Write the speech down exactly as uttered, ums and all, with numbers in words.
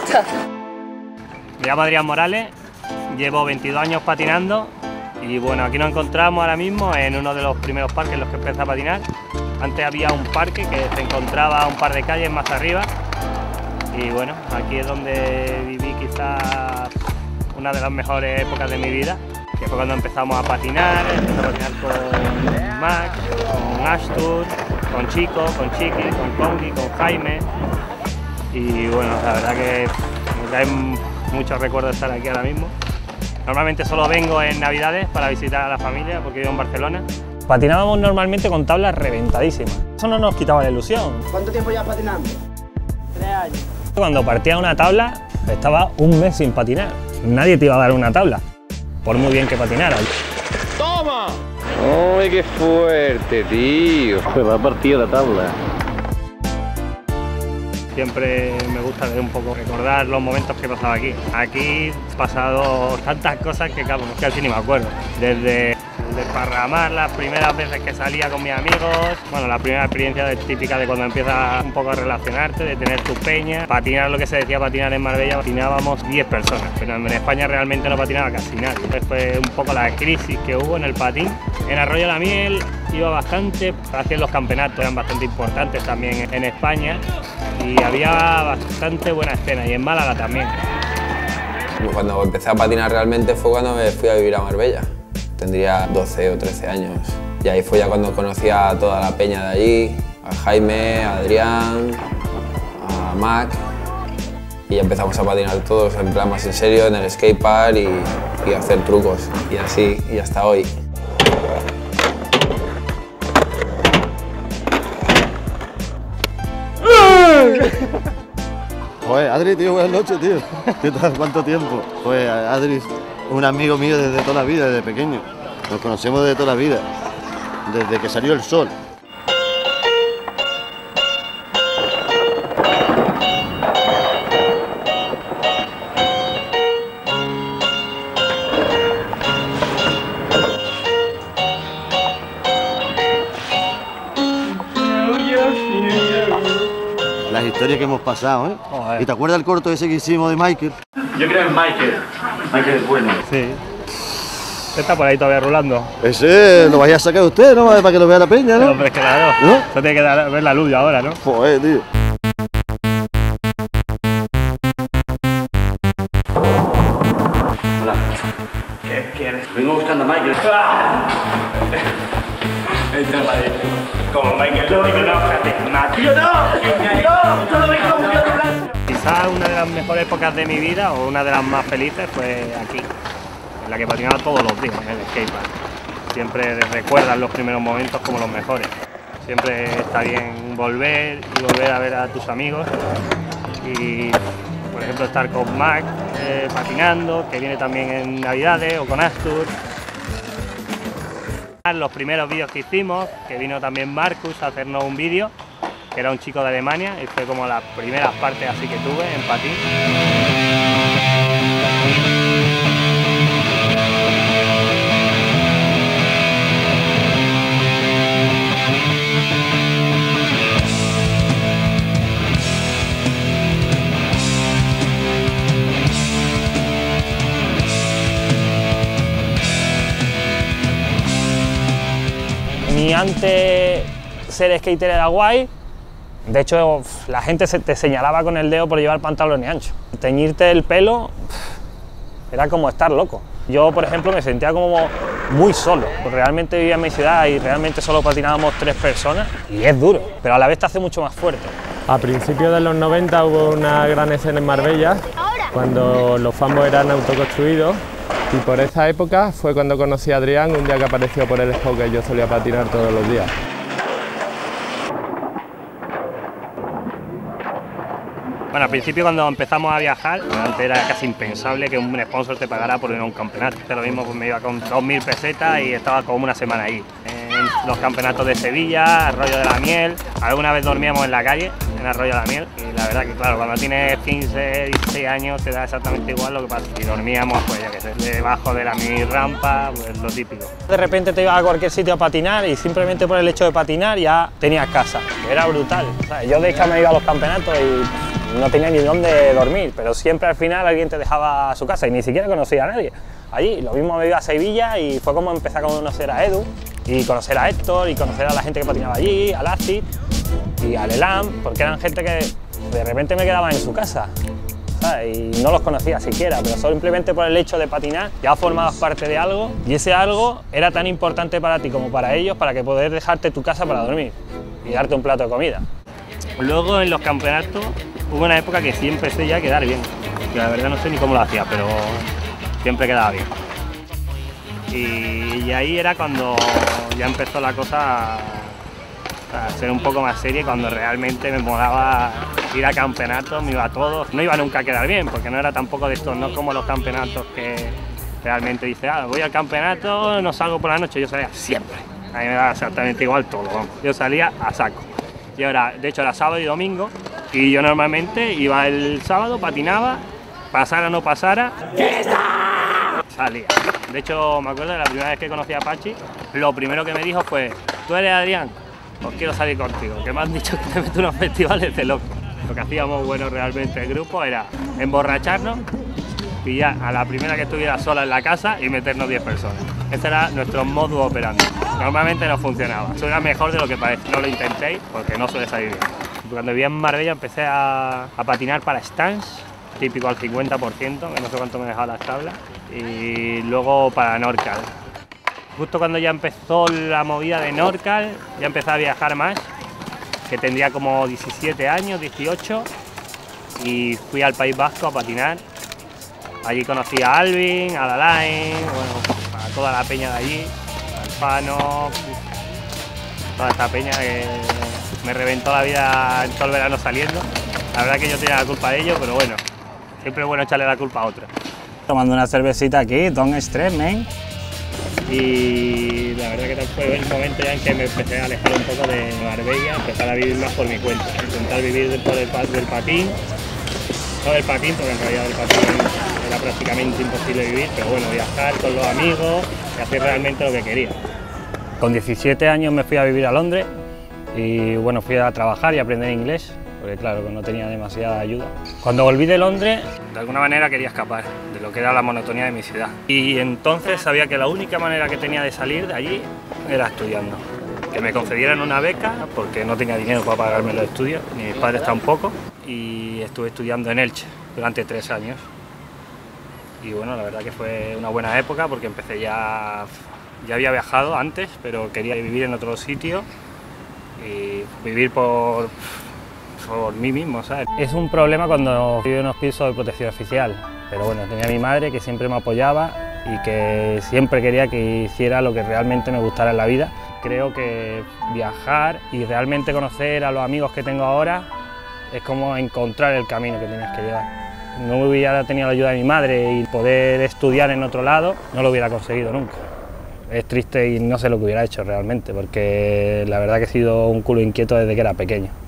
gusta. Me llamo Adrián Morales, llevo veintidós años patinando y bueno, aquí nos encontramos ahora mismo en uno de los primeros parques en los que empecé a patinar. Antes había un parque que se encontraba a un par de calles más arriba y bueno, aquí es donde viví quizás una de las mejores épocas de mi vida, que fue cuando empezamos a patinar, empecé a patinar con Mac, con Astur, con Chico, con Chiqui, con Congi, con Jaime y bueno, la verdad que me caen muchos recuerdos de estar aquí ahora mismo. Normalmente solo vengo en Navidades para visitar a la familia porque vivo en Barcelona. Patinábamos normalmente con tablas reventadísimas. Eso no nos quitaba la ilusión. ¿Cuánto tiempo llevas patinando? Tres años. Cuando partía una tabla, estaba un mes sin patinar. Nadie te iba a dar una tabla, por muy bien que patinaras. ¡Toma! ¡Uy, qué fuerte, tío! Pues va a partir la tabla. Siempre me gusta ver un poco, recordar los momentos que he pasado aquí. Aquí he pasado tantas cosas que, claro, que casi ni me acuerdo. Desde desparramar las primeras veces que salía con mis amigos, bueno, la primera experiencia de, típica de cuando empiezas un poco a relacionarte, de tener tu peña, patinar lo que se decía patinar en Marbella, patinábamos diez personas, pero en España realmente no patinaba casi nadie. Entonces fue un poco la crisis que hubo en el patín. En Arroyo de la Miel iba bastante, hacían los campeonatos, eran bastante importantes también en España y había bastante buena escena, y en Málaga también. Cuando empecé a patinar realmente fue cuando me fui a vivir a Marbella. Tendría doce o trece años y ahí fue ya cuando conocí a toda la peña de allí, a Jaime, a Adrián, a Mac, y empezamos a patinar todos en plan más en serio en el skatepark y, y a hacer trucos y así, y hasta hoy. Joder, Adri, tío, buenas noches, tío. ¿Qué tal? ¿Cuánto tiempo? Pues Adri es un amigo mío desde toda la vida, desde pequeño. Nos conocemos desde toda la vida, desde que salió el sol. Las historias que hemos pasado, ¿eh? Joder. ¿Y te acuerdas el corto ese que hicimos de Michael? Yo creo en Michael. Michael es bueno. Sí. Está por ahí todavía rulando. Ese lo vais a sacar usted, ¿no? Para que lo vea la peña, ¿no? Hombre, claro. ¿No? Eso tiene que dar, ver la luz ahora, ¿no? Joder, tío. Hola. ¿Qué quieres? Vengo buscando a Michael. Entra para adentro. Como Michael no, no, ¡yo no! ¡No! ¡Solo me confió en blanco! Quizás una de las mejores épocas de mi vida, o una de las más felices, fue aquí, en la que patinaba todos los días en el skatepark. Siempre recuerdas los primeros momentos como los mejores. Siempre está bien volver y volver a ver a tus amigos y, por ejemplo, estar con Mac eh, patinando, que viene también en Navidades, o con Astur. Los primeros vídeos que hicimos, que vino también Marcus a hacernos un vídeo, que era un chico de Alemania, y fue como las primeras partes así que tuve en patín. Ni antes ser skater era guay, de hecho la gente se te señalaba con el dedo por llevar pantalones anchos. Teñirte el pelo era como estar loco. Yo, por ejemplo, me sentía como muy solo, porque realmente vivía en mi ciudad y realmente solo patinábamos tres personas y es duro, pero a la vez te hace mucho más fuerte. A principios de los noventa hubo una gran escena en Marbella, cuando los fambos eran autoconstruidos. Y por esa época fue cuando conocí a Adrián, un día que apareció por el spot que yo solía patinar todos los días. Bueno, al principio cuando empezamos a viajar, antes era casi impensable que un sponsor te pagara por ir a un campeonato. Lo mismo, pues me iba con dos mil pesetas y estaba como una semana ahí. En los campeonatos de Sevilla, Arroyo de la Miel, alguna vez dormíamos en la calle, en Arroyo de la Miel, y la verdad que claro, cuando tienes quince, dieciséis años te da exactamente igual lo que pasa. Y dormíamos, pues ya que sé, debajo de la mini rampa, pues lo típico. De repente te ibas a cualquier sitio a patinar y simplemente por el hecho de patinar ya tenías casa. Era brutal. O sea, yo de hecho me iba a los campeonatos y no tenía ni dónde dormir, pero siempre al final alguien te dejaba a su casa y ni siquiera conocía a nadie. Allí, lo mismo me iba a Sevilla y fue como empecé a conocer a Edu, y conocer a Héctor, y conocer a la gente que patinaba allí, al Acid y al Elam, porque eran gente que de repente me quedaba en su casa, ¿sabes? Y no los conocía siquiera, pero simplemente por el hecho de patinar ya formabas parte de algo, y ese algo era tan importante para ti como para ellos, para que poder dejarte tu casa para dormir y darte un plato de comida. Luego en los campeonatos hubo una época que sí empecé ya a quedar bien, que la verdad no sé ni cómo lo hacía, pero siempre quedaba bien. Y, y ahí era cuando ya empezó la cosa a, a ser un poco más seria, cuando realmente me molaba ir a campeonatos, me iba a todos. No iba nunca a quedar bien, porque no era tampoco de estos, no como los campeonatos que realmente dice, ah, voy al campeonato, no salgo por la noche. Yo salía siempre, a mí me daba exactamente igual todo, vamos. Yo salía a saco. Y ahora, de hecho era sábado y domingo, y yo normalmente iba el sábado, patinaba, pasara o no pasara, salía. De hecho, me acuerdo de la primera vez que conocí a Pachi, lo primero que me dijo fue, ¿tú eres Adrián? Pues quiero salir contigo, que me han dicho que te meto unos festivales de loco. Lo que hacíamos bueno realmente el grupo era emborracharnos, pillar a la primera que estuviera sola en la casa y meternos diez personas. Ese era nuestro modus operandi. Normalmente no funcionaba, suena mejor de lo que parece, no lo intentéis porque no suele salir bien. Cuando vivía en Marbella empecé a, a patinar para stands, típico al cincuenta por ciento, que no sé cuánto me dejaba las tablas, y luego para Norcal. Justo cuando ya empezó la movida de Norcal, ya empecé a viajar más, que tendría como diecisiete años, dieciocho, y fui al País Vasco a patinar. Allí conocí a Alvin, a Alain, bueno, a toda la peña de allí, a Alfano, toda esta peña que me reventó la vida en todo el verano saliendo. La verdad que yo tenía la culpa de ello, pero bueno, siempre es bueno echarle la culpa a otra. Tomando una cervecita aquí, don't stress, man. Y la verdad que fue el momento ya en que me empecé a alejar un poco de Marbella, empezar a vivir más por mi cuenta, intentar vivir dentro del, del patín, no del patín, porque en realidad el patín era prácticamente imposible vivir, pero bueno, viajar con los amigos y hacer realmente lo que quería. Con diecisiete años me fui a vivir a Londres y bueno, fui a trabajar y a aprender inglés, porque claro, no tenía demasiada ayuda. Cuando volví de Londres, de alguna manera quería escapar de lo que era la monotonía de mi ciudad. Y entonces sabía que la única manera que tenía de salir de allí era estudiando. Que me concedieran una beca, porque no tenía dinero para pagarme los estudios, ni mis padres tampoco, y estuve estudiando en Elche durante tres años. Y bueno, la verdad que fue una buena época, porque empecé ya... Ya había viajado antes, pero quería vivir en otro sitio y vivir por... por mí mismo, ¿sabes? Es un problema cuando vivo en unos pisos de protección oficial, pero bueno, tenía a mi madre que siempre me apoyaba y que siempre quería que hiciera lo que realmente me gustara en la vida. Creo que viajar y realmente conocer a los amigos que tengo ahora es como encontrar el camino que tienes que llevar. No hubiera tenido la ayuda de mi madre y poder estudiar en otro lado, no lo hubiera conseguido nunca. Es triste y no sé lo que hubiera hecho realmente, porque la verdad que he sido un culo inquieto desde que era pequeño.